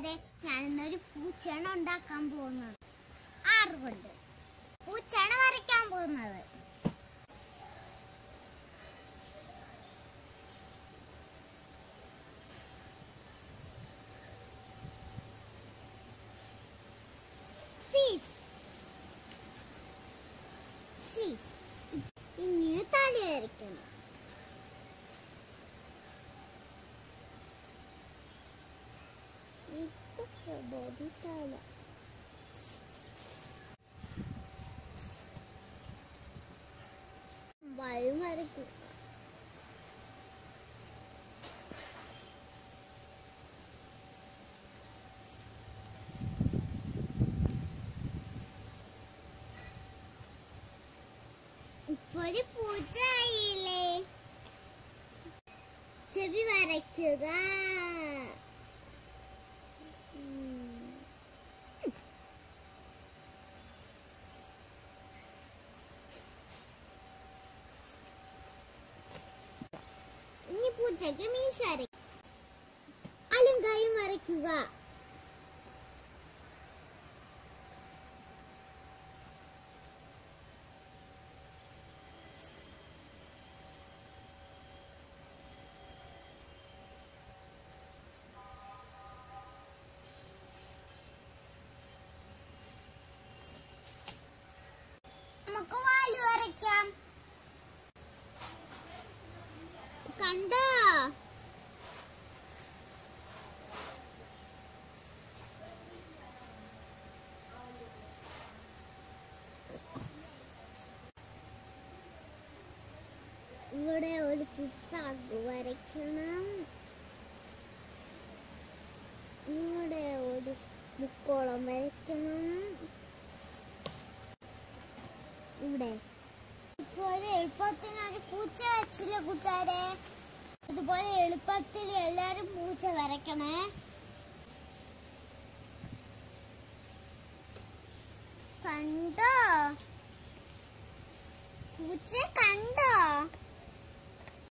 കൂട്ടുകാരെ, ഞാനിന്നൊരു പൂച്ചേണ ഉണ്ടാക്കാൻ പോകുന്നത്. ആറുകൊണ്ട് പൂച്ചേണ വരയ്ക്കാൻ പോകുന്നത്. ഇനി തല വരയ്ക്കണം. വയം വരയ്ക്കുക. ഒരു പൂച്ച ആയില്ലേ. ചെവി വരയ്ക്കുക. ഇനി പൂച്ചയ്ക്ക് മീശ വരയ്ക്കുക. അലങ്കാരം വരയ്ക്കുക. നമുക്ക് വാല് വരയ്ക്കാം. കണ്ടോ? ഇവിടെ ഒരു സിക്സാഗ് വരയ്ക്കണം. ഇവിടെ ഒരു മുക്കോളം വരയ്ക്കണം. ഇവിടെ ഇതുപോലെ എളുപ്പത്തിന് ഒരു പൂച്ച വെച്ചില്ല കൂട്ടുകാരെ. ഇതുപോലെ എളുപ്പത്തിൽ എല്ലാരും പൂച്ച വരയ്ക്കണേ. കണ്ടോ? പൂച്ച കണ്ടോ?